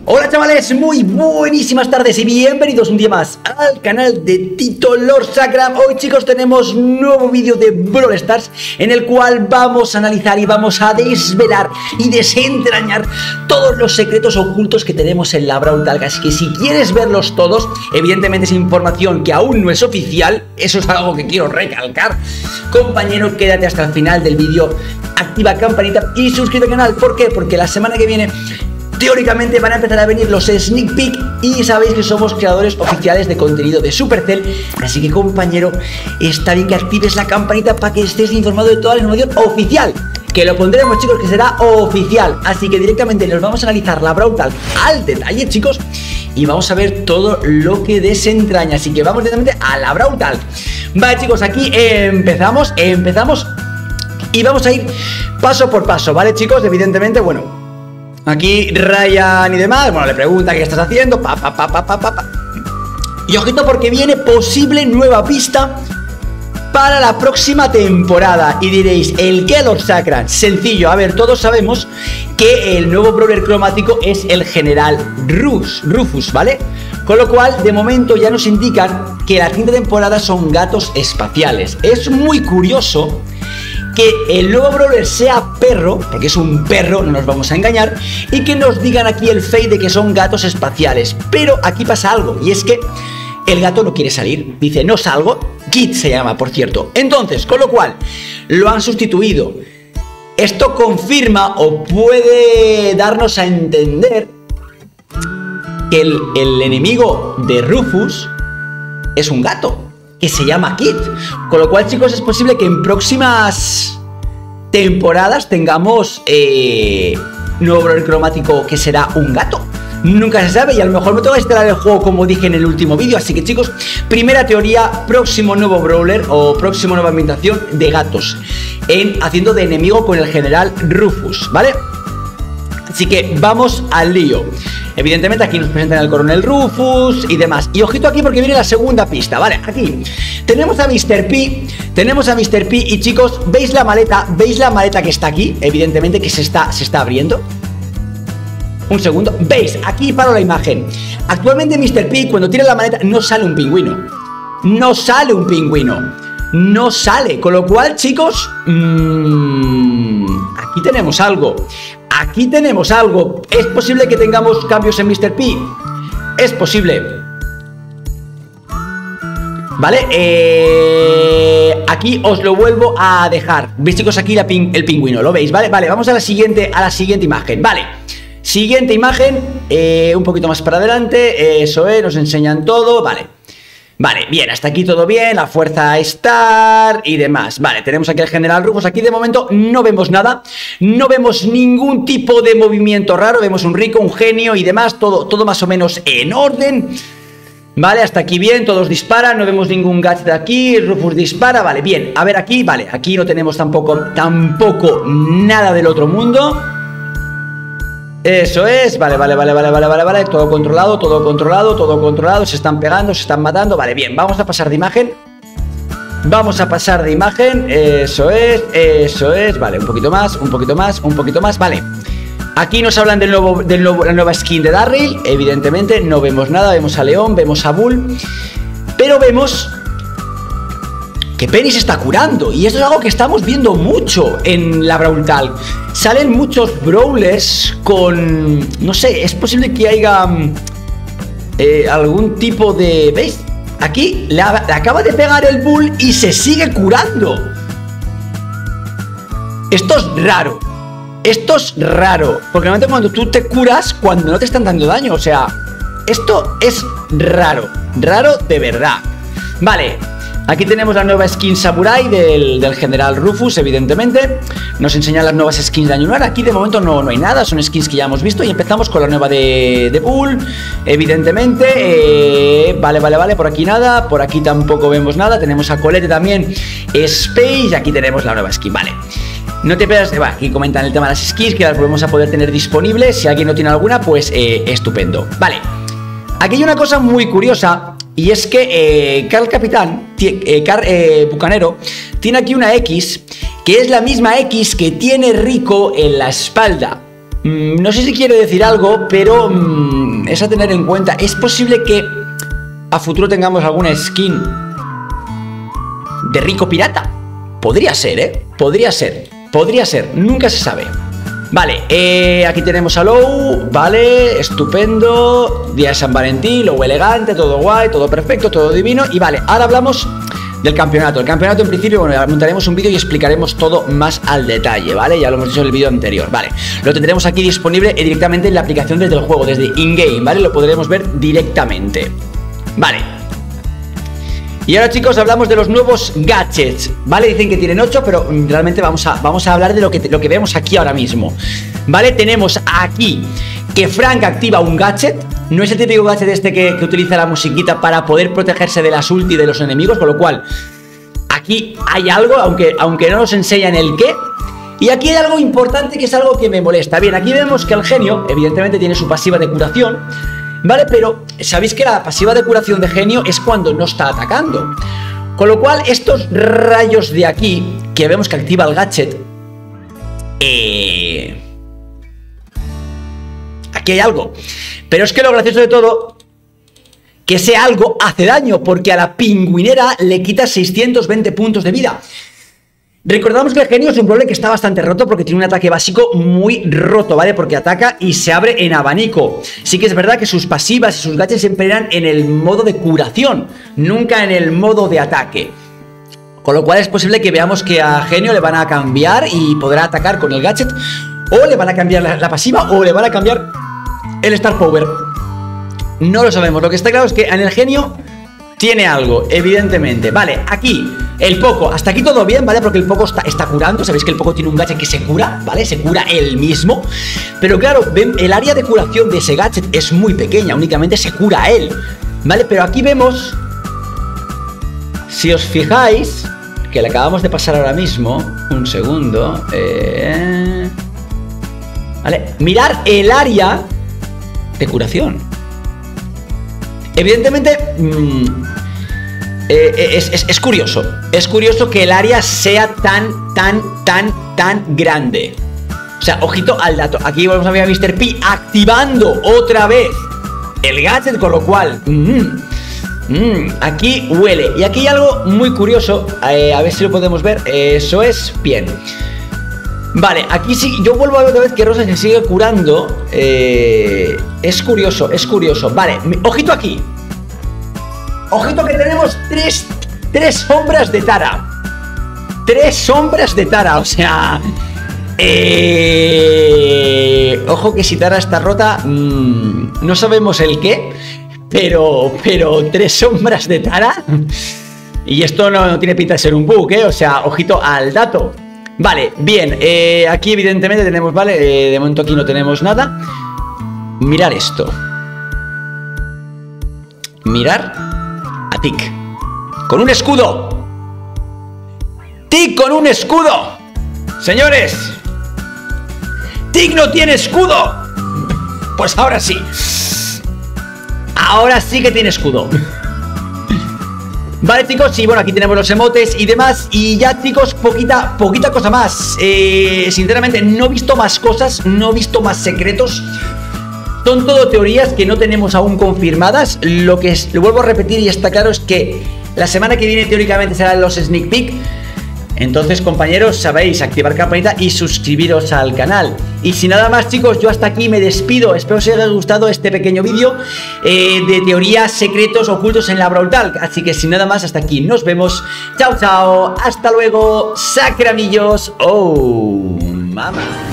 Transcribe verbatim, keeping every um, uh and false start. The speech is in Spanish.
Hola chavales, muy buenísimas tardes y bienvenidos un día más al canal de Tito Lord Sacra. Hoy chicos tenemos un nuevo vídeo de Brawl Stars en el cual vamos a analizar y vamos a desvelar y desentrañar todos los secretos ocultos que tenemos en la Brawl Talk. Así que si quieres verlos todos, evidentemente es información que aún no es oficial, eso es algo que quiero recalcar. Compañero, quédate hasta el final del vídeo, activa campanita y suscríbete al canal. ¿Por qué? Porque la semana que viene teóricamente van a empezar a venir los sneak peek y sabéis que somos creadores oficiales de contenido de Supercell. Así que compañero, está bien que actives la campanita para que estés informado de toda la información oficial, que lo pondremos chicos, que será oficial. Así que directamente nos vamos a analizar la Brawl Talk al detalle chicos, y vamos a ver todo lo que desentraña. Así que vamos directamente a la Brawl Talk. Vale chicos, aquí empezamos, empezamos y vamos a ir paso por paso, ¿vale chicos? Evidentemente, bueno, aquí Ryan y demás, bueno, le pregunta qué estás haciendo, pa, pa, pa, pa, pa, pa, pa. Y ojito porque viene posible nueva pista para la próxima temporada. Y diréis, ¿el qué, Lord Sacra? Sencillo, a ver, todos sabemos que el nuevo brawler cromático es el General Rus, Rufus, ¿vale? Con lo cual, de momento ya nos indican que la quinta temporada son gatos espaciales. Es muy curioso que el nuevo brawler sea perro, porque es un perro, no nos vamos a engañar, y que nos digan aquí el fake de que son gatos espaciales. Pero aquí pasa algo, y es que el gato no quiere salir, dice no salgo. Kit se llama, por cierto. Entonces, con lo cual, lo han sustituido. Esto confirma o puede darnos a entender que el, el enemigo de Rufus es un gato que se llama Kit. Con lo cual, chicos, es posible que en próximas temporadas tengamos eh, nuevo brawler cromático que será un gato. Nunca se sabe, y a lo mejor me toca instalar el juego como dije en el último vídeo. Así que chicos, primera teoría, próximo nuevo brawler o próximo nueva ambientación de gatos, en haciendo de enemigo con el General Rufus, ¿vale? Así que vamos al lío. Evidentemente aquí nos presentan al Coronel Rufus y demás. Y ojito aquí porque viene la segunda pista, ¿vale? Aquí tenemos a mister P, tenemos a mister P y chicos, ¿veis la maleta? ¿Veis la maleta que está aquí? Evidentemente que se está, se está abriendo. Un segundo, ¿veis? Aquí paro la imagen. Actualmente mister P, cuando tira la maleta, no sale un pingüino. No sale un pingüino. No sale. Con lo cual, chicos, mmm, aquí tenemos algo. Aquí tenemos algo. ¿Es posible que tengamos cambios en mister P? Es posible. Vale, eh, aquí os lo vuelvo a dejar. ¿Veis chicos? Aquí la ping, el pingüino, ¿lo veis? Vale, vale, vamos a la siguiente, a la siguiente imagen. Vale, siguiente imagen, eh, un poquito más para adelante. Eso es, nos enseñan todo, vale. Vale, bien, hasta aquí todo bien, la fuerza Star y demás. Vale, tenemos aquí el General Rufus. Aquí de momento no vemos nada, no vemos ningún tipo de movimiento raro. Vemos un rico, un genio y demás, todo, todo más o menos en orden. Vale, hasta aquí bien, todos disparan, no vemos ningún gadget aquí. Rufus dispara, vale, bien. A ver aquí, vale, aquí no tenemos tampoco, tampoco nada del otro mundo. Eso es, vale, vale, vale, vale, vale, vale, vale, todo controlado, todo controlado, todo controlado, se están pegando, se están matando, vale, bien, vamos a pasar de imagen. Vamos a pasar de imagen, eso es, eso es, vale, un poquito más, un poquito más, un poquito más, vale. Aquí nos hablan del nuevo, del nuevo, la nueva skin de Darryl, evidentemente no vemos nada, vemos a León, vemos a Bull, pero vemos que Penny se está curando, y esto es algo que estamos viendo mucho en la Brawl Talk. Salen muchos brawlers con, no sé, es posible que haya eh, algún tipo de, ¿veis? Aquí le, le acaba de pegar el Bull y se sigue curando. Esto es raro. Esto es raro, porque normalmente cuando tú te curas, cuando no te están dando daño, o sea, esto es raro, raro de verdad. Vale, aquí tenemos la nueva skin Samurai del, del General Rufus, evidentemente. Nos enseñan las nuevas skins de Añunar. Aquí de momento no, no hay nada, son skins que ya hemos visto. Y empezamos con la nueva de, de Bull, evidentemente. eh, Vale, vale, vale, por aquí nada, por aquí tampoco vemos nada. Tenemos a Colette también, Space, y aquí tenemos la nueva skin, vale. No te pierdas, bueno, aquí comentan el tema de las skins, que las volvemos a poder tener disponibles. Si alguien no tiene alguna, pues eh, estupendo. Vale, aquí hay una cosa muy curiosa, y es que eh, Carl Capitán, eh, Carl eh, Bucanero, tiene aquí una X, que es la misma X que tiene Rico en la espalda. mmm, no sé si quiere decir algo, pero mmm, es a tener en cuenta. Es posible que a futuro tengamos alguna skin de rico pirata. Podría ser, ¿eh? Podría ser, podría ser, nunca se sabe. Vale, eh, aquí tenemos a Low, vale, estupendo. Día de San Valentín, Low elegante, todo guay, todo perfecto, todo divino. Y vale, ahora hablamos del campeonato. El campeonato en principio, bueno, montaremos un vídeo y explicaremos todo más al detalle, ¿vale? Ya lo hemos dicho en el vídeo anterior, ¿vale? Lo tendremos aquí disponible directamente en la aplicación desde el juego, desde in-game, ¿vale? Lo podremos ver directamente. Vale. Y ahora, chicos, hablamos de los nuevos gadgets, ¿vale? Dicen que tienen ocho, pero realmente vamos a, vamos a hablar de lo que, lo que vemos aquí ahora mismo, ¿vale? Tenemos aquí que Frank activa un gadget. No es el típico gadget este que, que utiliza la musiquita para poder protegerse de las ulti de los enemigos, con lo cual aquí hay algo, aunque, aunque no nos enseñan el qué. Y aquí hay algo importante que es algo que me molesta. Bien, aquí vemos que el genio, evidentemente, tiene su pasiva de curación, ¿vale? Pero sabéis que la pasiva de curación de genio es cuando no está atacando. Con lo cual, estos rayos de aquí, que vemos que activa el gadget, eh... aquí hay algo. Pero es que lo gracioso de todo, que ese algo hace daño, porque a la pingüinera le quita seiscientos veinte puntos de vida. Recordamos que el genio es un problema que está bastante roto porque tiene un ataque básico muy roto, ¿vale? Porque ataca y se abre en abanico. Sí que es verdad que sus pasivas y sus gadgets siempre eran en el modo de curación, nunca en el modo de ataque. Con lo cual es posible que veamos que a genio le van a cambiar y podrá atacar con el gadget, o le van a cambiar la, la pasiva, o le van a cambiar el Star Power. No lo sabemos. Lo que está claro es que en el genio tiene algo, evidentemente. Vale, aquí el Poco, hasta aquí todo bien, ¿vale? Porque el Poco está, está curando. Sabéis que el Poco tiene un gadget que se cura, ¿vale? Se cura él mismo. Pero claro, ven, el área de curación de ese gadget es muy pequeña, únicamente se cura él, ¿vale? Pero aquí vemos, si os fijáis, que le acabamos de pasar ahora mismo. Un segundo, eh... Vale, mirar el área de curación. Evidentemente mmm, eh, es, es, es curioso. Es curioso que el área sea tan, tan, tan, tan grande. O sea, ojito al dato. Aquí vamos a ver a mister P activando otra vez el gadget, con lo cual mmm, mmm, aquí huele. Y aquí hay algo muy curioso, eh, a ver si lo podemos ver. Eso es, bien. Vale, aquí sí, yo vuelvo a ver otra vez que Rosa se sigue curando. eh, Es curioso, es curioso. Vale, ojito aquí. Ojito que tenemos tres, tres sombras de Tara. Tres sombras de Tara, o sea... Eh, ojo que si Tara está rota, mmm, no sabemos el qué, pero, pero tres sombras de Tara. Y esto no, no tiene pinta de ser un bug, ¿eh? O sea, ojito al dato. Vale, bien, eh, aquí evidentemente tenemos, vale, eh, de momento aquí no tenemos nada. Mirar esto. Mirar a Tic con un escudo. Tic con un escudo. Señores, Tic no tiene escudo. Pues ahora sí. Ahora sí que tiene escudo. Vale, chicos, y bueno, aquí tenemos los emotes y demás. Y ya, chicos, poquita, poquita cosa más. eh, Sinceramente, no he visto más cosas. No he visto más secretos. Son todo teorías que no tenemos aún confirmadas. Lo que es, lo vuelvo a repetir y está claro, es que la semana que viene teóricamente serán los sneak peek. Entonces, compañeros, sabéis, activar campanita y suscribiros al canal. Y sin nada más, chicos, yo hasta aquí me despido. Espero que os haya gustado este pequeño vídeo eh, de teorías, secretos ocultos en la Brawl Talk. Así que sin nada más, hasta aquí nos vemos. Chao, chao, hasta luego, sacramillos. Oh, mamá.